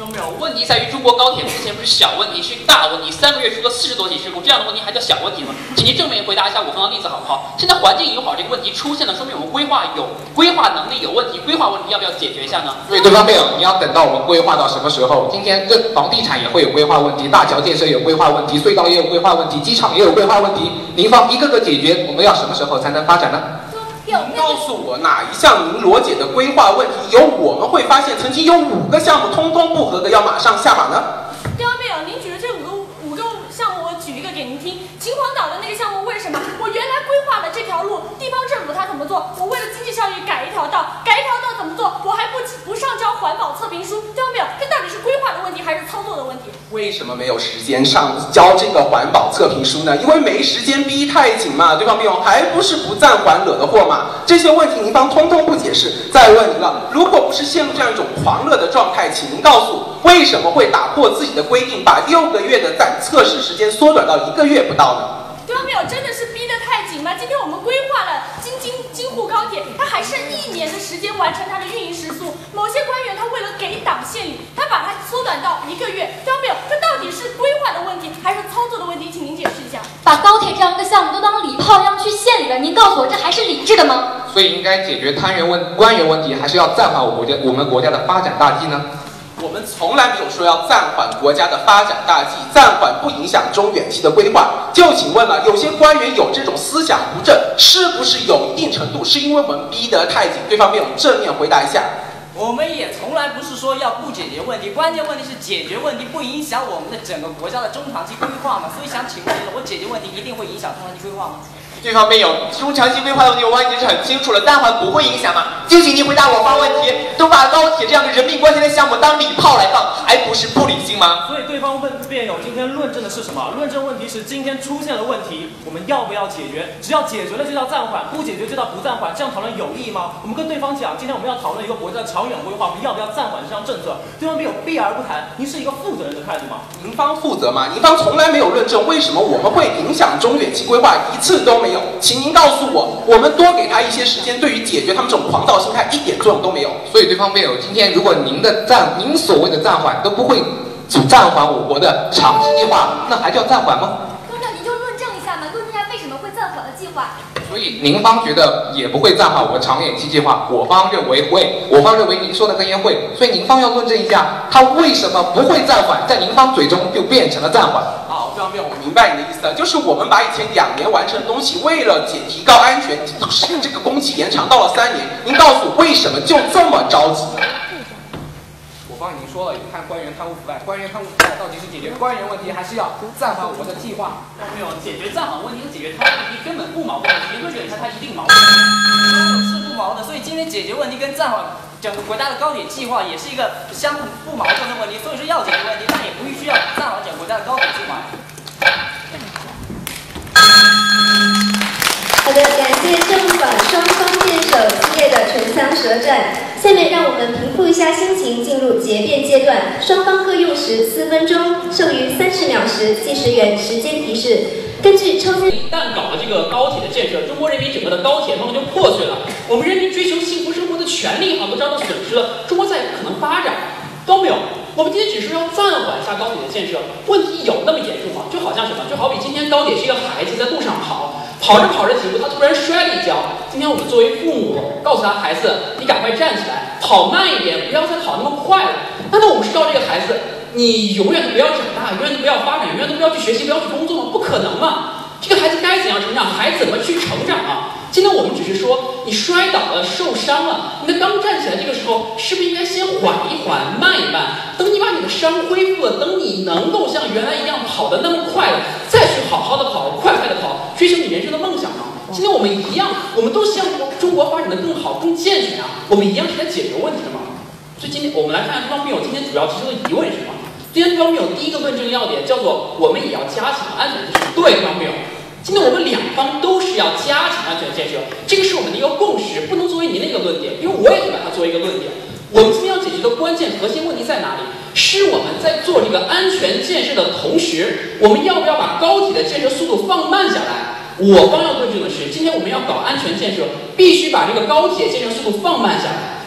有没有？问题在于中国高铁目前不是小问题，是大问题。三个月出了四十多起事故，这样的问题还叫小问题吗？请您正面回答一下我方的例子好不好？现在环境友好这个问题出现了，说明我们规划有规划能力有问题，规划问题要不要解决一下呢？ 所以对方辩友，你要等到我们规划到什么时候？今天这房地产也会有规划问题，大桥建设也有规划问题，隧道也有规划问题，机场也有规划问题，您方一个个解决，我们要什么时候才能发展呢？ 您告诉我哪一项您罗姐的规划问题有我们会发现曾经有五个项目通通不合格，要马上下马呢？ 对方辩友，您举的这五个五个项目，我举一个给您听。秦皇岛的那个项目，为什么我原来规划了这条路，地方政府他怎么做？我为了经济效益改一条道，改一条道怎么做？我还不不上交环保测评书。对方辩友，这到底是规划的问题还是操作的问题？ 为什么没有时间上交这个环保测评书呢？因为没时间，逼太紧嘛。对方辩友，还不是不暂缓惹的祸嘛？这些问题您方通通不解释。再问您了，如果不是陷入这样一种狂热的状态，请您告诉我，为什么会打破自己的规定，把六个月的暂测试时间缩短到一个月不到呢？ 对方辩友，真的是逼得太紧吗？今天我们规划了京津京沪高铁，它还剩一年的时间完成它的运营时速。某些官员他为了给党献礼，他把它缩短到一个月。对方辩友，这到底是规划的问题还是操作的问题？请您解释一下。 把高铁这样一个项目都当礼炮一样去献礼了，您告诉我这还是理智的吗？ 所以应该解决贪员问官员问题，还是要暂缓我国家我们国家的发展大计呢？ 我们从来没有说要暂缓国家的发展大计，暂缓不影响中远期的规划。就请问了，有些官员有这种思想不正，是不是有一定程度是因为我们逼得太紧？对方辩友正面回答一下。 我们也从来不是说要不解决问题，关键问题是解决问题不影响我们的整个国家的中长期规划嘛。所以想请问您，我解决问题一定会影响中长期规划吗？ 对方辩友，中长期规划的问题我方已经是很清楚了，暂缓不会影响吗？就请您回答我方问题，都把高铁这样的人命关天的项目当礼炮来放，还不是不理性吗？ 所以对方问辩友今天论证的是什么？论证问题是今天出现了问题，我们要不要解决？只要解决了就叫暂缓，不解决就叫不暂缓，这样讨论有意义吗？我们跟对方讲，今天我们要讨论一个国家的长远规划，我们要不要暂缓这项政策？对方辩友避而不谈，您是一个负责任的态度吗？ 您方负责吗？您方从来没有论证为什么我们会影响中远期规划，一次都没有，请您告诉告诉我，我们多给他一些时间，对于解决他们这种狂躁心态一点作用都没有。 所以对方辩友，今天如果您的暂，您所谓的暂缓都不会暂缓我国的长期计划，那还叫暂缓吗？ 那那你就论证一下嘛，论证一下为什么会暂缓的计划。 所以您方觉得也不会暂缓我们长远期计划，我方认为会，我方认为您说的更也会，所以您方要论证一下，它为什么不会暂缓，在您方嘴中就变成了暂缓。 好，对方辩友，我明白你的意思了，就是我们把以前两年完成的东西，为了解提高安全，这个工期延长到了三年。您告诉我，为什么就这么着急？ 我方已经说了，有看官员贪污腐败，官员贪污腐败到底是解决官员问题，还是要暂缓我们的计划？ 没有，解决暂缓问题和解决贪污问题根本不矛盾，别说解决它，它一定矛盾。是不矛盾，所以今天解决问题跟暂缓整个国家的高铁计划也是一个相不矛盾的问题。所以说要解决问题，那也不需要暂缓整个国家的高铁计划。 好的，感谢正反双方辩手激烈的唇枪舌战。下面让我们平复一下心情，进入结辩阶段。双方各用时四分钟，剩余三十秒时计时员时间提示。根据抽签， 一旦搞了这个高铁的建设，中国人民整个的高铁梦就破碎了。我们人民追求幸福生活的权利好像都遭到损失了，中国再也不可能发展。都没有，我们今天只是要暂缓一下高铁的建设，问题有那么严重吗？就好像什么？就好比今天高铁是一个孩子在路上跑。跑着跑着几步，他突然摔了一跤。今天我们作为父母，告诉他孩子，你赶快站起来，跑慢一点，不要再跑那么快了。难道我们是告诉这个孩子，你永远都不要长大，永远都不要发展，永远都不要去学习，不要去工作吗？不可能嘛！这个孩子该怎样成长，还怎么去成长啊？今天我们只是说，你摔倒了，受伤了，你刚站起来，这个时候是不是应该先缓一缓，慢一慢？等你把你的伤恢复了，等你能够像原来一样跑得那么快了，再去好好的跑，快快的跑，追求你人生的梦想吗？今天我们一样，我们都希望中国发展的更好、更健全啊！我们一样是来解决问题的嘛。所以今天我们来看看对方辩友今天主要提出的疑问是什么？今天对方辩友第一个论证要点叫做我们也要加强安全建设。对，对方辩友。今天我们两方都是要加强安全建设，这个是我们的一个共识，不能作为您的一个论点，因为我也是把它作为一个论点。我们今天要解决的关键核心问题在哪里？是我们在做这个安全建设的同时，我们要不要把高铁的建设速度放慢下来？我方要论证的是，今天我们要搞安全建设，必须把这个高铁建设速度放慢下来。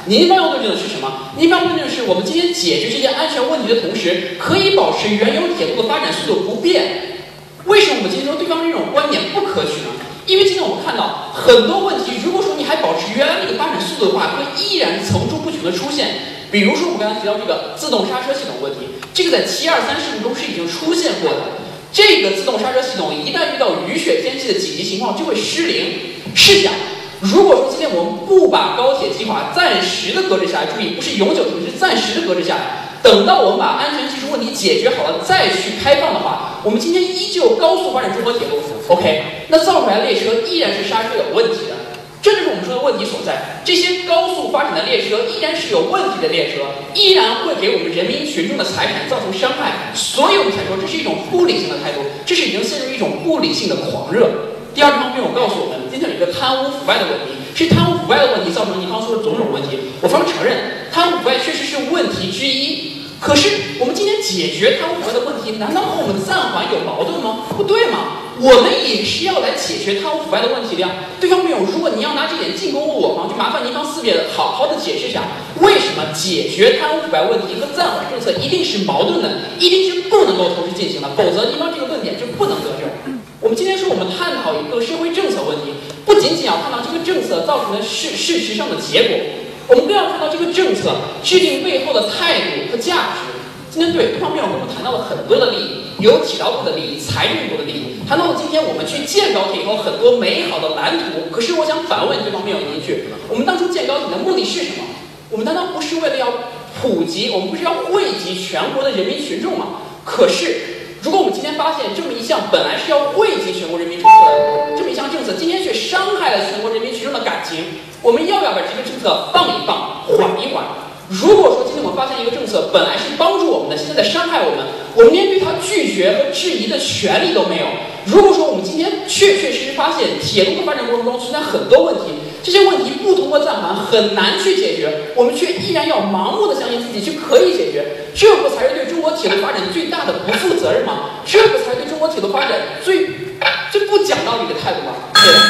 您方要论证的是什么？您方论证是我们今天解决这些安全问题的同时，可以保持原有铁路的发展速度不变。为什么我们今天说对方这种观点不可取呢？因为今天我们看到很多问题，如果说你还保持原来那个发展速度的话，会依然层出不穷的出现。比如说我刚才提到这个自动刹车系统问题，这个在七二三事故中是已经出现过的。这个自动刹车系统一旦遇到雨雪天气的紧急情况，就会失灵。试想，如果说今天我们不把高铁计划暂时的搁置下来，注意不是永久停止，暂时的搁置下来，等到我们把安全技术问题解决好了再去开放的话，我们今天依旧高速发展中国铁路 ，OK， 那造出来的列车依然是刹车有问题的。这就是我们说的问题所在。这些高速发展的列车依然是有问题的列车，依然会给我们人民群众的财产造成伤害，所以我们才说这是一种不理性的态度，这是已经陷入一种不理性的狂热。第二方面，我告诉我们，今天有一个贪污腐败的问题，是贪污腐败的问题造成您刚说的种种问题。我方承认，贪污腐败确实是问题之一。可是，我们今天解决贪污腐败的问题，难道和我们暂缓有矛盾吗？不对吗？我们也是要来解决贪污腐败的问题的呀。对方没有，如果您要拿这点进攻我方，就麻烦您方四位好好的解释一下，为什么解决贪污腐败问题和暂缓政策一定是矛盾的，一定是不能够同时进行的，否则您方这个论点就不能得证。我们今天说我们探讨一个社会政策问题，不仅仅要看到这个政策造成的事事实上的结果，我们更要看到这个政策制定背后的态度和价值。今天对这方面我们谈到了很多的利益，有铁道部的利益、财政部的利益，谈到了今天我们去建高铁以后很多美好的蓝图。可是我想反问这方面有一句：我们当初建高铁的目的是什么？我们难道不是为了要普及，我们不是要惠及全国的人民群众吗？可是。如果我们今天发现这么一项本来是要惠及全国人民政策的这么一项政策，今天却伤害了全国人民群众的感情，我们要不要把这个政策放一放，缓一缓？如果说今天我们发现一个政策本来是帮助我们的，现在在伤害我们，我们连对它拒绝和质疑的权利都没有。如果说我们今天确确实实发现铁路的发展过程中存在很多问题，这些问题不通过暂缓很难去解决，我们却依然要盲目的相信自己去可以解决，这不才是对中国铁路发展最大的不负责任吗？这不才是对中国铁路发展最最不讲道理的态度吗？对的。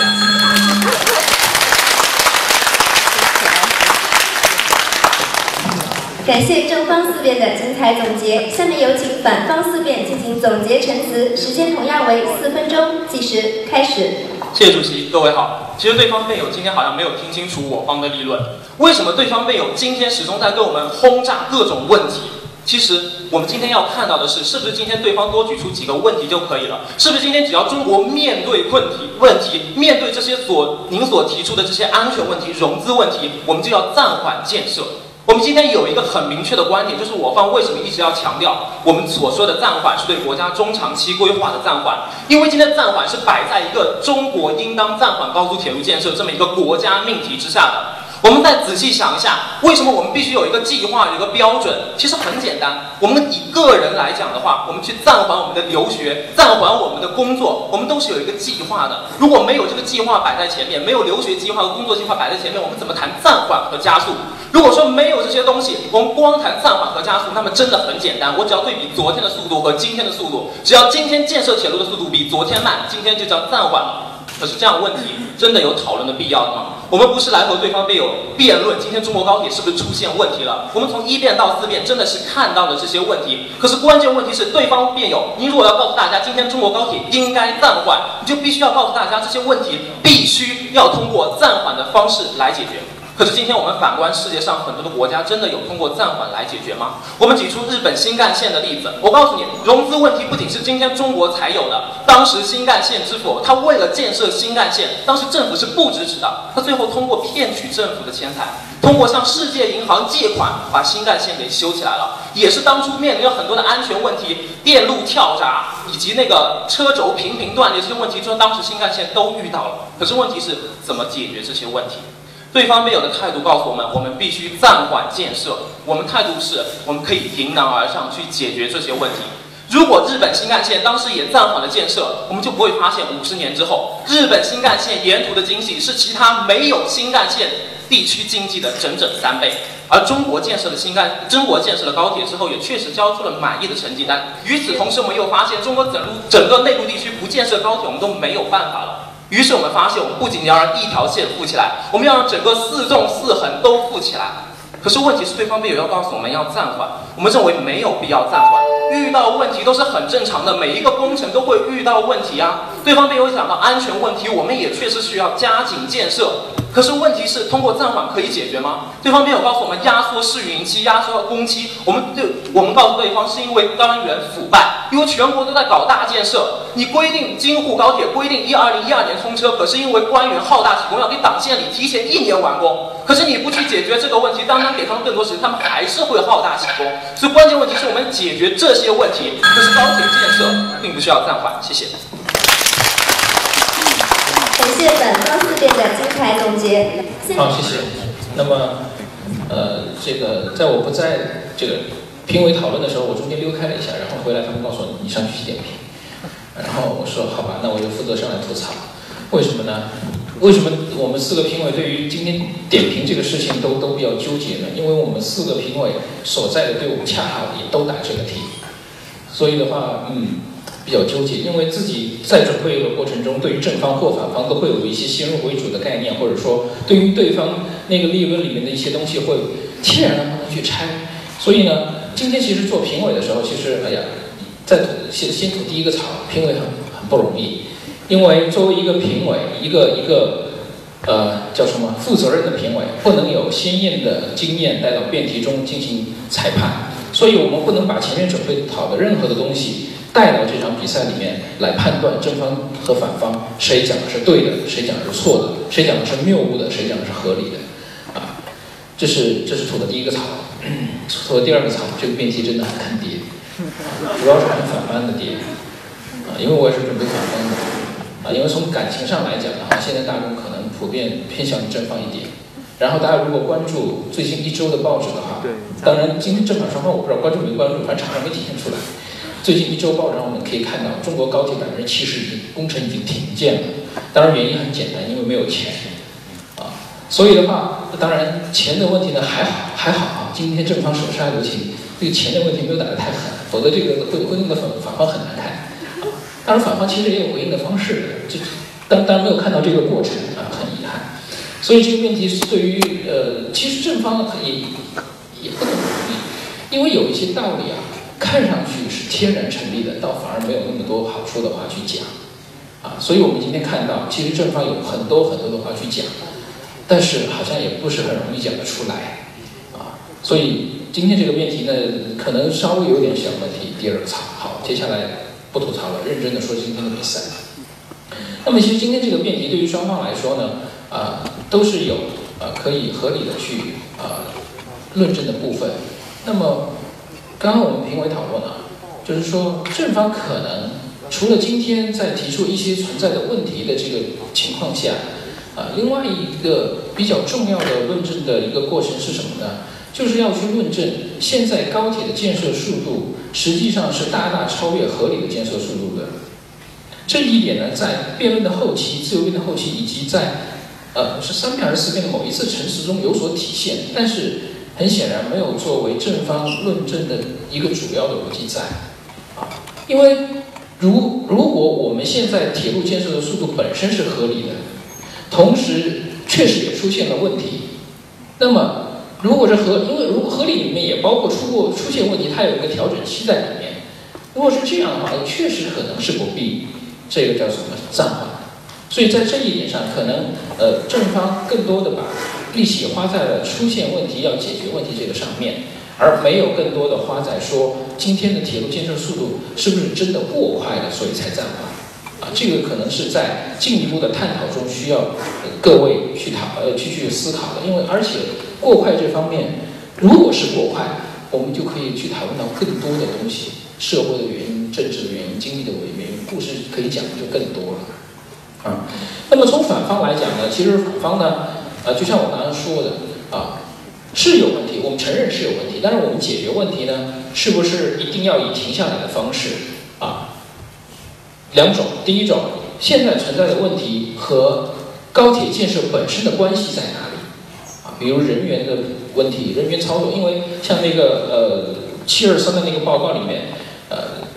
感谢正方四辩的精彩总结，下面有请反方四辩进行总结陈词，时间同样为四分钟，计时开始。 谢谢主席，各位好。其实对方辩友今天好像没有听清楚我方的立论，为什么对方辩友今天始终在跟我们轰炸各种问题？其实我们今天要看到的是，是不是今天对方多举出几个问题就可以了？是不是今天只要中国面对问题、问题面对这些所您所提出的这些安全问题、融资问题，我们就要暂缓建设？我们今天有一个很明确的观点，就是我方为什么一直要强调我们所说的暂缓是对国家中长期规划的暂缓，因为今天暂缓是摆在一个中国应当暂缓高速铁路建设这么一个国家命题之下的。我们再仔细想一下，为什么我们必须有一个计划、有一个标准？其实很简单，我们以个人来讲的话，我们去暂缓我们的留学，暂缓我们的工作，我们都是有一个计划的。如果没有这个计划摆在前面，没有留学计划和工作计划摆在前面，我们怎么谈暂缓和加速？如果说没有这些东西，我们光谈暂缓和加速，那么真的很简单，我只要对比昨天的速度和今天的速度，只要今天建设铁路的速度比昨天慢，今天就叫暂缓了。可是这样的问题真的有讨论的必要吗？我们不是来和对方辩友辩论今天中国高铁是不是出现问题了，我们从一辩到四辩真的是看到了这些问题。可是关键问题是，对方辩友，您如果要告诉大家今天中国高铁应该暂缓，你就必须要告诉大家这些问题必须要通过暂缓的方式来解决。可是今天我们反观世界上很多的国家，真的有通过暂缓来解决吗？我们举出日本新干线的例子，我告诉你，融资问题不仅是今天中国才有的，当时新干线之父，他为了建设新干线，当时政府是不支持的，他最后通过骗取政府的钱财，通过向世界银行借款，把新干线给修起来了，也是当初面临了很多的安全问题，电路跳闸以及那个车轴频频断裂这些问题，就当时新干线都遇到了。可是问题是怎么解决这些问题？对方辩友的态度告诉我们，我们必须暂缓建设。我们态度是，我们可以迎难而上去解决这些问题。如果日本新干线当时也暂缓了建设，我们就不会发现五十年之后，日本新干线沿途的经济是其他没有新干线地区经济的整整三倍。而中国建设了新干，中国建设了高铁之后，也确实交出了满意的成绩单。与此同时，我们又发现，中国整路整个内陆地区不建设高铁，我们都没有办法了。 于是我们发现，我们不仅仅要让一条线富起来，我们要让整个四纵四横都富起来。可是问题是，对方辩友要告诉我们要暂缓，我们认为没有必要暂缓，遇到问题都是很正常的，每一个工程都会遇到问题啊。对方辩友讲到安全问题，我们也确实需要加紧建设。可是问题是，通过暂缓可以解决吗？对方辩友告诉我们压缩试运营期、压缩工期，我们对我们告诉对方是因为官员腐败，因为全国都在搞大建设，你规定京沪高铁规定一二零一二年通车，可是因为官员好大喜功，要给党建里提前一年完工，可是你不去解决这个问题，单单给他们更多时间，他们还是会好大喜功。所以关键问题是我们解决这些问题，可是高铁建设并不需要暂缓。谢谢。 感谢本方四辩的精彩总结。 好，谢谢。那么，呃，这个在我不在这个评委讨论的时候，我中间溜开了一下，然后回来他们告诉我你上去点评，然后我说好吧，那我就负责上来吐槽。为什么呢？为什么我们四个评委对于今天点评这个事情都都比较纠结呢？因为我们四个评委所在的队伍恰好也都打这个题，所以的话，嗯。比较纠结，因为自己在准备的过程中，对于正方或反方都会有一些先入为主的概念，或者说对于对方那个立论里面的一些东西会天然的帮他去拆。所以呢，今天其实做评委的时候，其实哎呀，在先先吐第一个槽，评委很很不容易，因为作为一个评委，一个一个呃叫什么负责任的评委，不能有鲜艳的经验带到辩题中进行裁判，所以我们不能把前面准备好的任何的东西带到这场比赛里面来判断正方和反方谁讲的是对的，谁讲的是错的，谁讲的是谬误的，谁讲的是合理的，啊，这是这是吐的第一个槽。吐的第二个槽，这个辩题真的很坑爹，主要是很反方的爹，啊，因为我也是准备反方的，啊，因为从感情上来讲的话，现在大众可能普遍偏向于正方一点。然后大家如果关注最近一周的报纸的话，当然今天正反双方我不知道关注没关注，反正场上没体现出来。最近一周报上我们可以看到，中国高铁百分之七十已经工程已经停建了。当然原因很简单，因为没有钱啊。所以的话，当然钱的问题呢还好还好啊。今天正方手刹留情，这个钱的问题没有打得太狠，否则这个会会弄得反反方很难看。当然反方其实也有回应的方式的，这当当然没有看到这个过程啊，很遗憾。所以这个问题是对于呃，其实正方也也不能容易，因为有一些道理啊。看上去是天然成立的，倒反而没有那么多好处的话去讲，啊，所以我们今天看到，其实正方有很多很多的话去讲，但是好像也不是很容易讲得出来，啊，所以今天这个辩题呢，可能稍微有点小问题。第二个槽，好，接下来不吐槽了，认真的说今天的比赛。那么其实今天这个辩题对于双方来说呢，啊，都是有啊可以合理的去啊论证的部分。那么刚刚我们评委讨论啊，就是说正方可能除了今天在提出一些存在的问题的这个情况下，啊，另外一个比较重要的论证的一个过程是什么呢？就是要去论证现在高铁的建设速度实际上是大大超越合理的建设速度的。这一点呢，在辩论的后期、自由辩的后期，以及在呃是三辩还是四辩的某一次陈词中有所体现，但是很显然没有作为正方论证的一个主要的逻辑在，啊，因为如如果我们现在铁路建设的速度本身是合理的，同时确实也出现了问题，那么如果是合，因为如果合理里面也包括出过出现问题，它有一个调整期在里面，如果是这样的话，确实可能是不必这个叫什么暂缓，所以在这一点上，可能呃正方更多的把力气花在了出现问题要解决问题这个上面，而没有更多的花在说今天的铁路建设速度是不是真的过快了，所以才暂缓啊。这个可能是在进一步的探讨中需要、呃、各位去讨呃去去思考的，因为而且过快这方面，如果是过快，我们就可以去讨论到更多的东西，社会的原因、政治的原因、经济的原因，故事可以讲的就更多了啊。那么从反方来讲呢，其实反方呢。呃，就像我刚刚说的啊，是有问题，我们承认是有问题，但是我们解决问题呢，是不是一定要以停下来的方式啊？两种，第一种，现在存在的问题和高铁建设本身的关系在哪里？啊，比如人员的问题、人员操作，因为像那个呃七二三的那个报告里面，呃，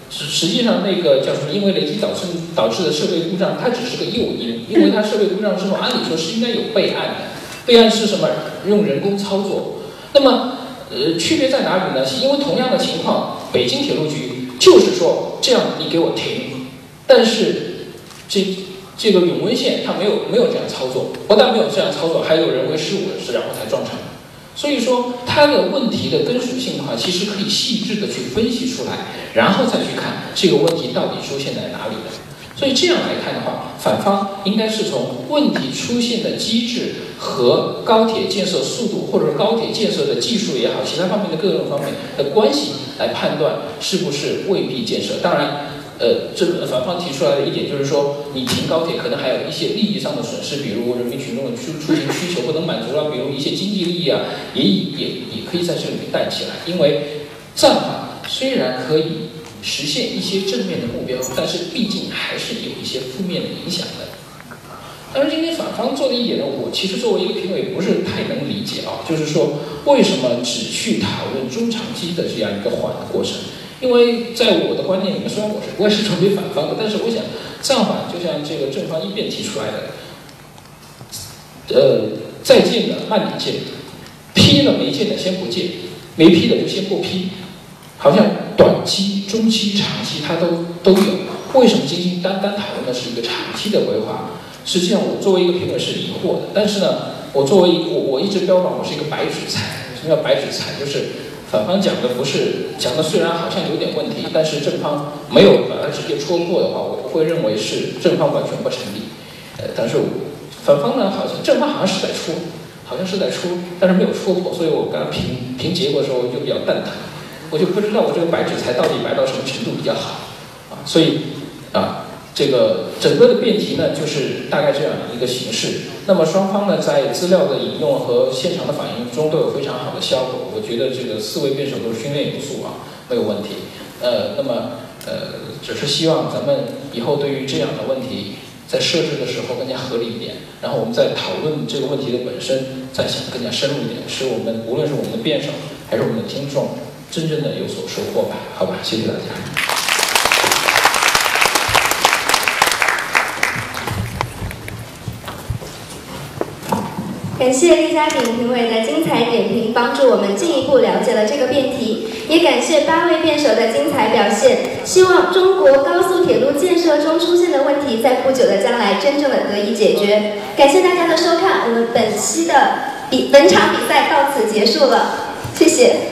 实实际上那个叫什么？因为雷击导致导致的设备故障，它只是个诱因，因为它设备故障之后，按理说是应该有备案的。备案是什么？用人工操作。那么，呃，区别在哪里呢？是因为同样的情况，北京铁路局就是说这样，你给我停，但是这这个永温线它没有没有这样操作，不但没有这样操作，还有人为失误的事，然后才撞成。所以说，它的问题的根属性的话，其实可以细致的去分析出来，然后再去看这个问题到底出现在哪里的。所以这样来看的话，反方应该是从问题出现的机制和高铁建设速度，或者高铁建设的技术也好，其他方面的各种方面的关系来判断是不是未必建设。当然。呃，这个反方提出来的一点就是说，你停高铁可能还有一些利益上的损失，比如人民群众的出出行需求不能满足了，比如一些经济利益啊，也也也可以在这里面带起来。因为暂缓虽然可以实现一些正面的目标，但是毕竟还是有一些负面的影响的。当然，今天反方做的一点呢，我其实作为一个评委不是太能理解啊，就是说为什么只去讨论中长期的这样一个缓的过程？因为在我的观念里面，虽然我是我也是准备反方的，但是我想暂缓就像这个正方一辩提出来的，呃，在建的慢点建，批了没建的先不建，没批的就先不批，好像短期、中期、长期它都都有。为什么今天单单讨论的是一个长期的规划？实际上，我作为一个评委是疑惑的。但是呢，我作为一个我我一直标榜我是一个白纸才。什么叫白纸才？就是反方讲的不是讲的，虽然好像有点问题，但是正方没有把它直接戳破的话，我会认为是正方完全不成立。呃，但是反方呢，好像正方好像是在戳，好像是在戳，但是没有戳破，所以我刚刚评评结果的时候我就比较蛋疼，我就不知道我这个白纸才到底白到什么程度比较好啊，所以啊。这个整个的辩题呢，就是大概这样一个形式。那么双方呢，在资料的引用和现场的反应中都有非常好的效果。我觉得这个四位辩手都是训练有素啊，没有问题。呃，那么呃，只是希望咱们以后对于这样的问题，在设置的时候更加合理一点，然后我们在讨论这个问题的本身，再想更加深入一点，使我们无论是我们的辩手还是我们的听众，真正的有所收获吧。好吧，谢谢大家。 感谢厉家鼎评委的精彩点评，帮助我们进一步了解了这个辩题。也感谢八位辩手的精彩表现。希望中国高速铁路建设中出现的问题，在不久的将来真正的得以解决。感谢大家的收看，我们本期的比本场比赛到此结束了，谢谢。